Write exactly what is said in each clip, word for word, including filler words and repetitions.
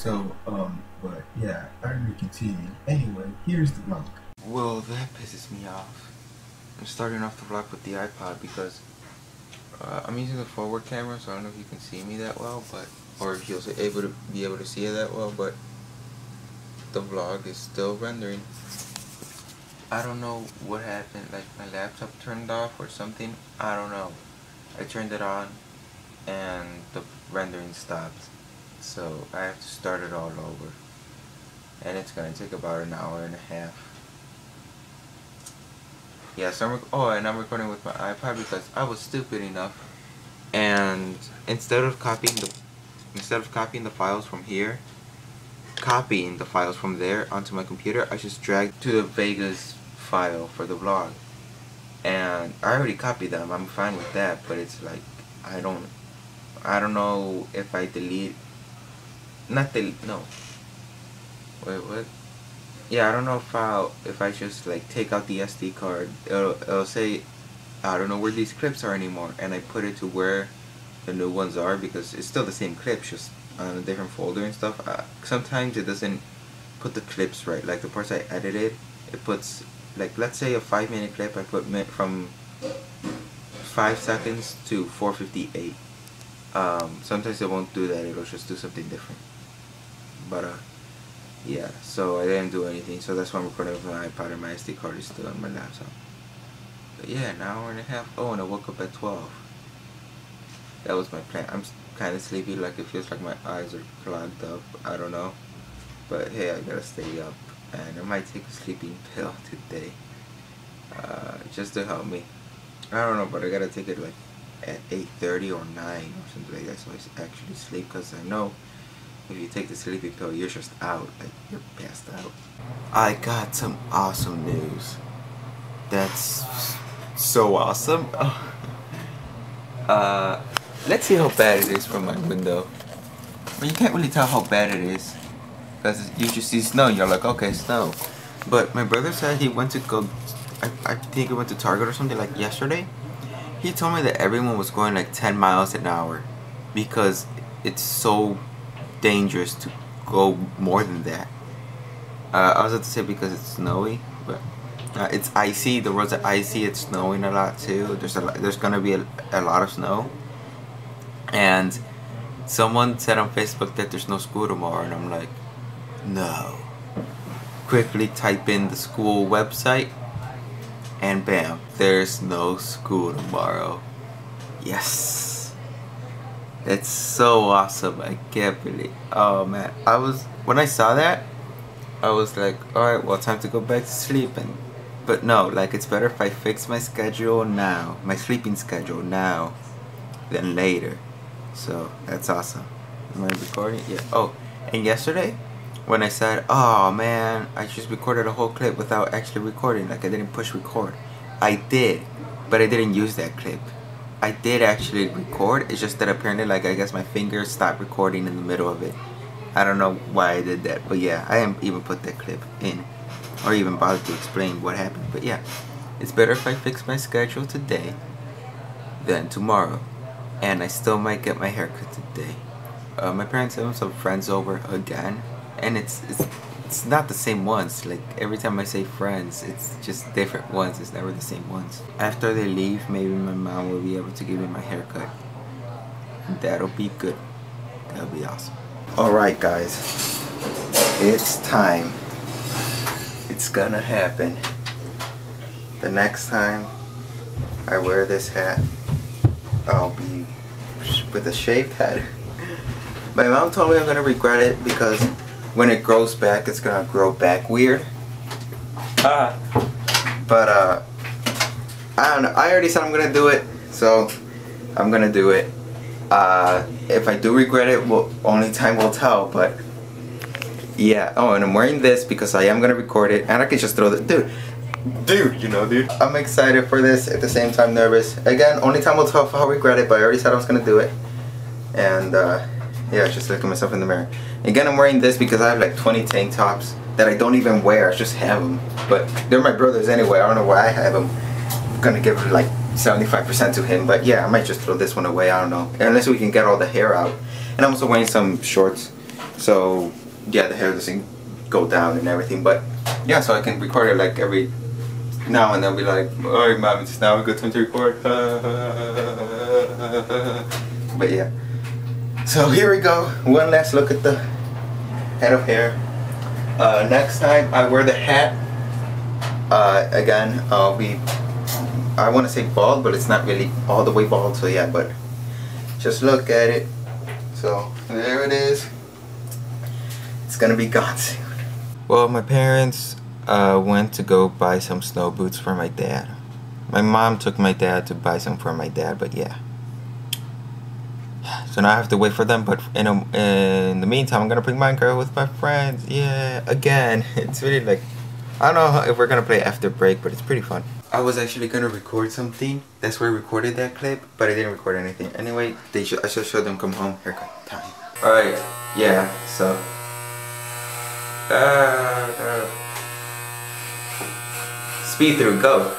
So, um, but yeah, I'm gonna continue. Anyway, here's the vlog. Well, that pisses me off. I'm starting off the vlog with the iPod because uh, I'm using the forward camera, so I don't know if you can see me that well, but or if you'll able to be able to see it that well, but the vlog is still rendering. I don't know what happened, like my laptop turned off or something. I don't know. I turned it on and the rendering stopped, so I have to start it all over, and it's gonna take about an hour and a half. Yeah, so I'm oh, and I'm recording with my iPod because I was stupid enough, and instead of copying the instead of copying the files from here, copying the files from there onto my computer, I just dragged to the Vegas file for the vlog, and I already copied them. I'm fine with that, but it's like I don't I don't know if I delete not delete no wait what yeah I don't know if I if I just like take out the S D card, it'll, it'll say I don't know where these clips are anymore, and I put it to where the new ones are because it's still the same clips, just on a different folder and stuff. Uh, sometimes it doesn't put the clips right, like the parts I edited, it puts, like let's say a five minute clip, I put from five seconds to four fifty-eight. Um, sometimes it won't do that, it'll just do something different. But uh, yeah, so I didn't do anything, so that's why I'm recording with my iPod and my S D card is still on my laptop. But yeah, an hour and a half. Oh, and I woke up at twelve. That was my plan. I'm kind of sleepy, like it feels like my eyes are clogged up. I don't know. But hey, I gotta stay up, and I might take a sleeping pill today, uh, just to help me. I don't know, but I gotta take it like at eight thirty or nine or something like that, so I actually sleep, because I know if you take the sleeping pill, you're just out, like you're passed out. I got some awesome news. That's so awesome. uh, let's see how bad it is from my window. But you can't really tell how bad it is, because you just see snow and you're like, okay, snow. But my brother said he went to go, I, I think he went to Target or something like yesterday. He told me that everyone was going like ten miles an hour because it's so dangerous to go more than that. Uh, I was about to say because it's snowy, but uh, it's icy. The roads are icy. It's snowing a lot too. There's a lot, there's gonna be a, a lot of snow. And someone said on Facebook that there's no school tomorrow, and I'm like, no. Quickly type in the school website, and bam, there's no school tomorrow. Yes. It's so awesome. I can't believe. Oh man, I was when I saw that, I was like, all right, well, time to go back to sleep. And but no, like it's better if I fix my schedule now, my sleeping schedule now, than later. So that's awesome. Am I recording? Yeah. Oh, and yesterday, when I said, oh man, I just recorded a whole clip without actually recording, like I didn't push record. I did, but I didn't use that clip. I did actually record, it's just that apparently, like, I guess my fingers stopped recording in the middle of it. I don't know why I did that, but yeah, I didn't even put that clip in, or even bother to explain what happened. But yeah, it's better if I fix my schedule today than tomorrow. And I still might get my haircut today. Uh, my parents have some friends over again, and it's, it's it's not the same ones. Like every time I say friends, it's just different ones. It's never the same ones. After they leave, maybe my mom will be able to give me my haircut. That'll be good. That'll be awesome. Alright guys, it's time. It's gonna happen. The next time I wear this hat, I'll be with a shaved head. My mom told me I'm gonna regret it because when it grows back, it's gonna grow back weird. Ah. But uh, I don't know. I already said I'm gonna do it, so I'm gonna do it. Uh, if I do regret it, well, only time will tell. But yeah. Oh, and I'm wearing this because I am gonna record it, and I can just throw the dude. Dude, you know, dude. I'm excited for this, at the same time nervous. Again, only time will tell if I'll regret it, but I already said I was gonna do it. And uh, yeah, just look at myself in the mirror. Again, I'm wearing this because I have like twenty tank tops that I don't even wear. I just have them. But they're my brother's anyway. I don't know why I have them. I'm gonna give like seventy-five percent to him. But yeah, I might just throw this one away. I don't know. Unless we can get all the hair out. And I'm also wearing some shorts. so yeah, the hair doesn't go down and everything. But yeah, so I can record it like every now and then. Be like, alright mom, it's now a good time to record. But yeah, so here we go, one last look at the head of hair. Uh, next time I wear the hat, uh, again I'll be, I want to say bald, but it's not really all the way bald, so yeah, but just look at it. So there it is. It's gonna be gone soon. Well, my parents uh, went to go buy some snow boots for my dad. My mom took my dad to buy some for my dad, but yeah. So now I have to wait for them, but in, a, in the meantime, I'm gonna play Minecraft with my friends. Yeah, again. It's really like, I don't know if we're gonna play after break, but it's pretty fun. I was actually gonna record something. That's where I recorded that clip, but I didn't record anything. Anyway, they should, I should show them come home haircut time. Alright, yeah, so. Uh, uh, speed through, go.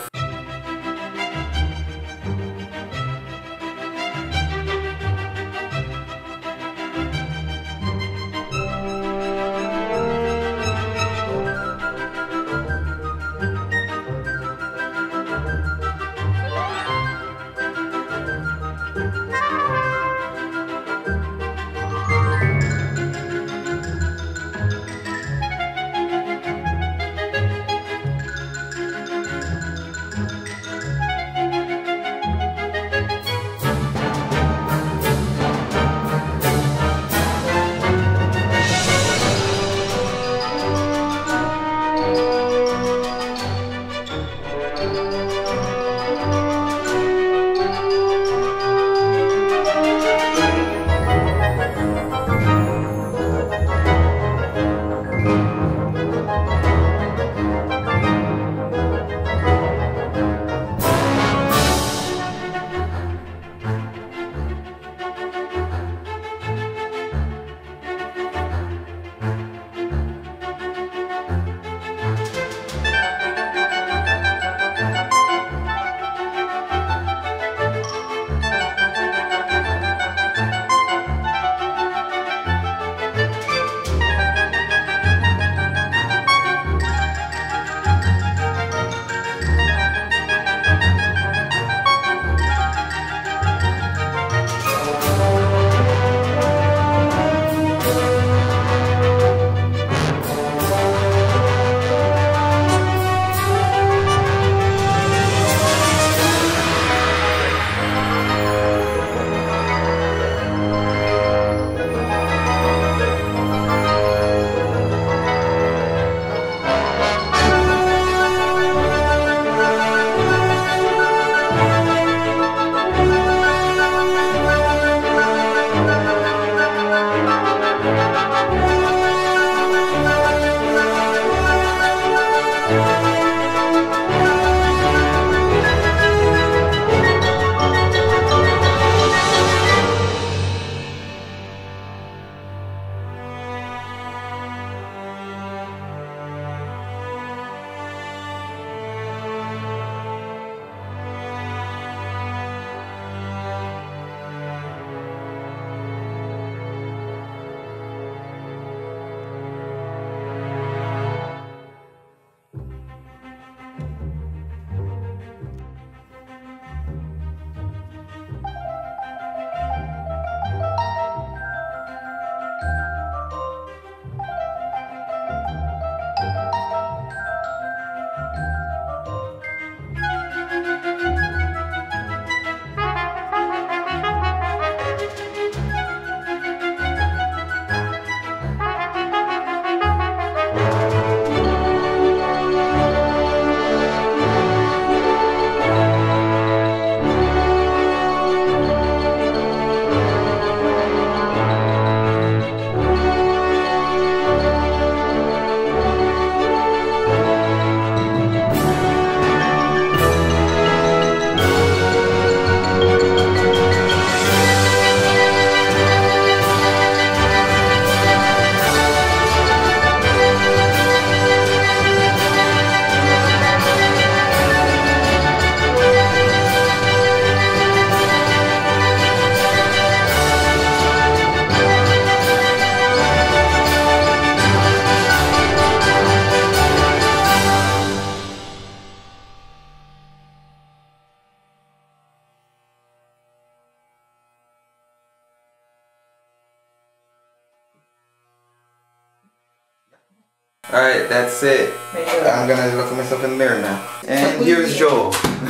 Alright, that's it. I'm gonna look at myself in the mirror now. And here's Joel.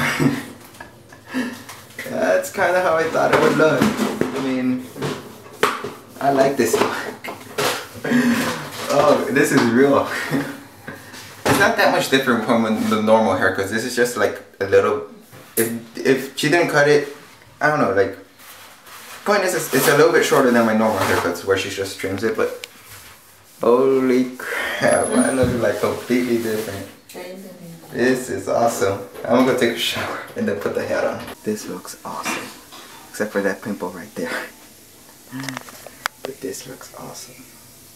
That's kind of how I thought it would look. I mean, I like this look. Oh, this is real. It's not that much different from the normal haircuts. This is just like a little. If if she didn't cut it, I don't know. Like, point is, it's, it's a little bit shorter than my normal haircuts where she just trims it. But holy crap, I look like completely different. This is awesome. I'm gonna go take a shower and then put the hat on. This looks awesome, except for that pimple right there. But this looks awesome.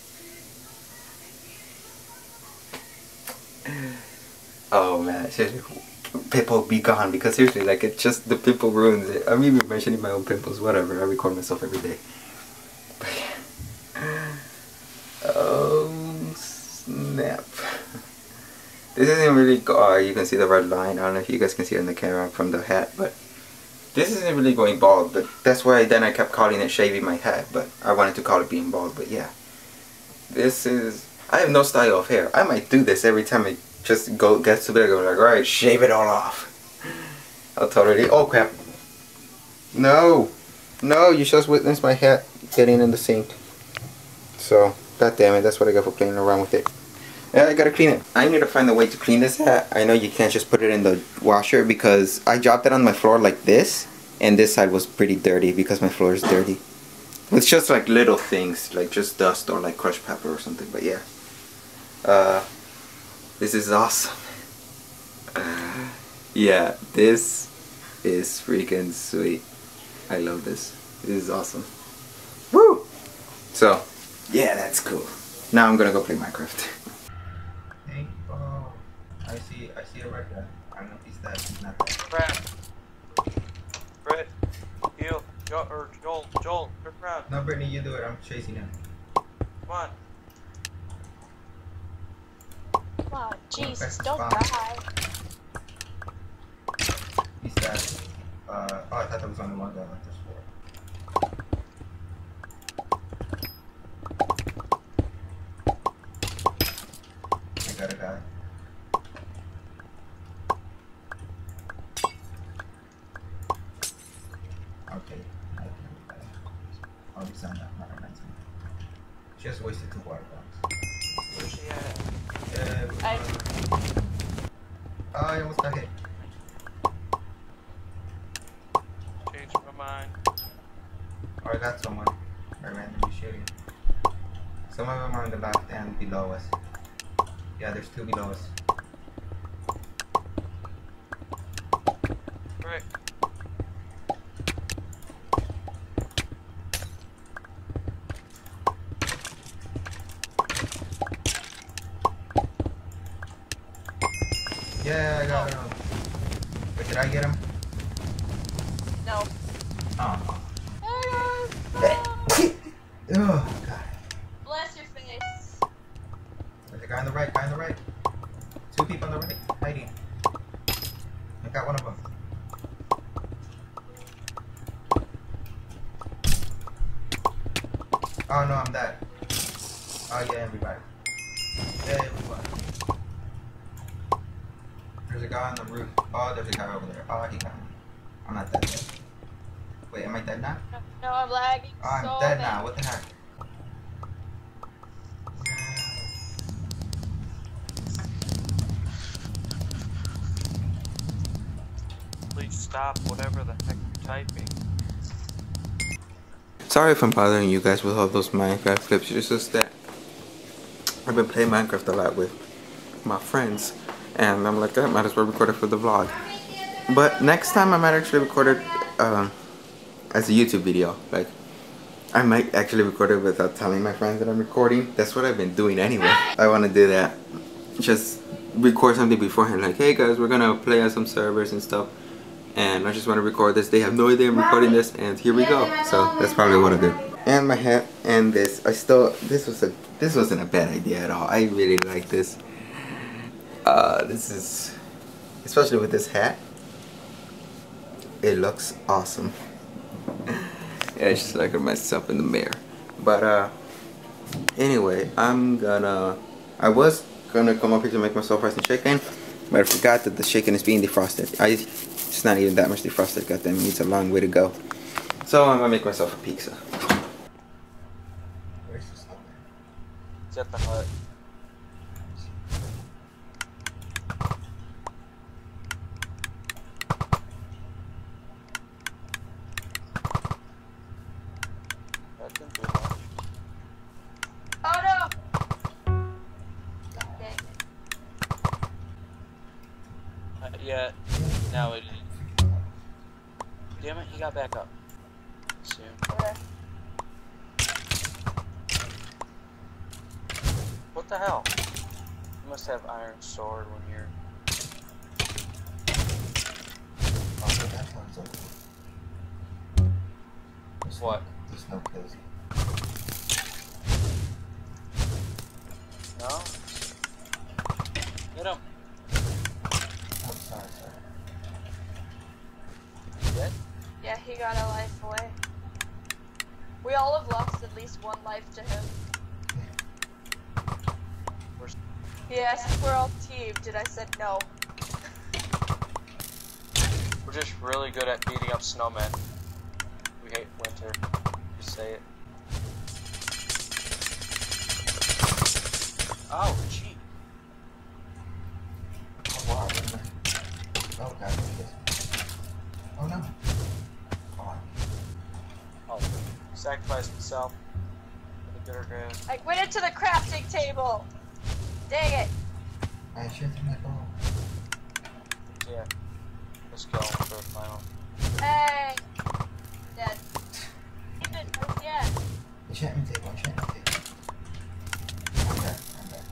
Oh man, seriously, pimple be gone, because seriously, like, it's just the pimple ruins it. I'm even mentioning my own pimples, whatever. I record myself every day. But yeah. Oh snap. This isn't really, uh, you can see the red line. I don't know if you guys can see it in the camera from the hat, but this isn't really going bald. But that's why then I kept calling it shaving my head, but I wanted to call it being bald. But yeah, this is, I have no style of hair. I might do this every time it just go gets too big. I'm like, alright, shave it all off. I'll totally, oh crap. No, no, you just witnessed my hat getting in the sink. So, god damn it, that's what I got for playing around with it. Yeah, I gotta clean it. I need to find a way to clean this hat. I know you can't just put it in the washer, because I dropped it on my floor like this, and this side was pretty dirty because my floor is dirty. It's just like little things, like just dust or like crushed pepper or something, but yeah. Uh, this is awesome. Uh, yeah, this is freaking sweet. I love this. This is awesome. Woo! So, yeah, that's cool. Now I'm gonna go play Minecraft. I see, I see a red guy. I don't know if he's dead. He's not dead. Crap. Brett, heal. Joel, or Joel, Joel, you're crap. No, Brittany, you do it. I'm chasing him. Come on. Come on, Jesus, don't die. He's dead. Uh, oh, I thought there was only one guy like this for. I got a guy. Okay, I can I'll be signed up, not a just wasted two water bombs. Where's she at? Yeah, I... Oh, I almost got hit. Changed my mind. Oh, I got someone. I randomly shooting. Some of them are on the left and below us. Yeah, there's two below us. Right. Yeah, I got him. Wait, did I get him? No. Oh. Oh, Oh, God. bless your face. There's a guy on the right, guy on the right. Two people on the right, hiding. I got one of them. Oh no, I'm dead. Oh yeah, everybody. Yeah, everybody. There's a guy on the roof. Oh, there's a guy over there. Oh, he got me. I'm not dead yet. Wait, am I dead now? No, no, I'm lagging Oh, I'm so dead bad. now. What the heck? Please stop whatever the heck you're typing. Sorry if I'm bothering you guys with all those Minecraft clips. It's just that I've been playing Minecraft a lot with my friends, and I'm like, I might as well record it for the vlog. But next time I might actually record it um, as a YouTube video. Like, I might actually record it without telling my friends that I'm recording. That's what I've been doing anyway. I want to do that. Just record something beforehand, like, hey guys, we're gonna play on some servers and stuff, and I just want to record this. They have no idea I'm recording this, and here we go. So that's probably what I do. And my hat and this. I still this was a this wasn't a bad idea at all. I really like this. Uh, this is, especially with this hat, it looks awesome. Yeah, it's just like myself in the mirror. But uh, anyway, I'm gonna I was gonna come up here to make myself rice and chicken, but I forgot that the chicken is being defrosted. I, it's not even that much defrosted. Goddamn, it needs a long way to go. So I'm gonna make myself a pizza. Where's the snowman? It's at the hut. That didn't do much. Oh no! Dang it. Not yet. Now it is. Damn it, he got back up. Soon. Okay. What the hell? You must have iron sword when you're. Oh, so that one's over. There's What? No, there's no cozy. No? Get him. Oh, sorry, sorry. You dead? Yeah, he got a life away. We all have lost at least one life to him. Where's... He asked if we're all teamed, and I said no. We're just really good at beating up snowmen. We hate winter. Just say it. Oh, gee. Oh, wow, I remember. Oh, God, this. Oh, no. Oh, Oh, sacrificed himself for the bitter grass. I went into the crafting table! Dang it! I should have my ball. Yeah. Let's go for the final. Hey! Dead. He didn't move yet. Enchantment table, enchantment table. I'm back, I'm back.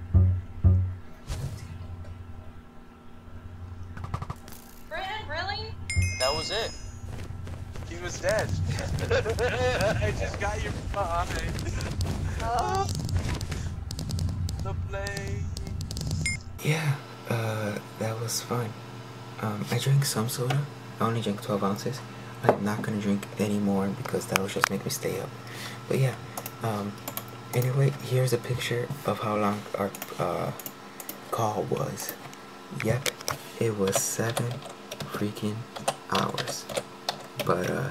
Brandon, really? That was it. He was dead. I just got you behind. Oh. The blade. Yeah, uh, that was fun. Um, I drank some soda. I only drank twelve ounces. I'm not gonna drink any more because that will just make me stay up. But yeah, um, anyway, here's a picture of how long our uh, call was. Yep, it was seven freaking hours. But uh,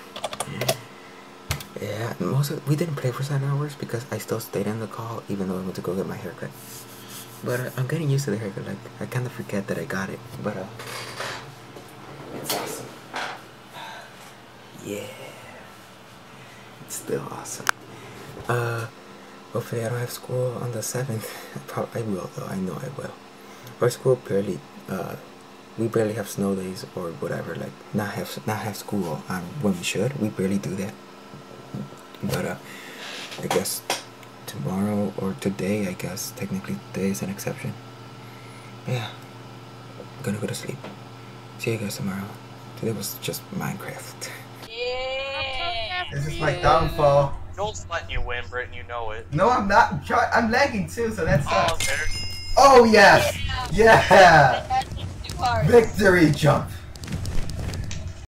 yeah, most of we didn't play for seven hours because I still stayed in the call even though I went to go get my haircut. But uh, I'm getting used to the haircut. Like I kind of forget that I got it. But uh, it's awesome. Yeah, it's still awesome. Uh, hopefully I don't have school on the seventh. Probably I will though. I know I will. Our school barely. Uh, we barely have snow days or whatever. Like not have not have school on when we should. We barely do that. But uh, I guess tomorrow or today, I guess technically today is an exception. Yeah, I'm gonna go to sleep. See you guys tomorrow. Today was just Minecraft. Yeah! This is my downfall. Joel's letting you win, Brit, and you know it. No, I'm not. I'm, try I'm lagging too, so that's. Oh, Uh... there. Oh yes! Yeah! That's too hard. Victory jump!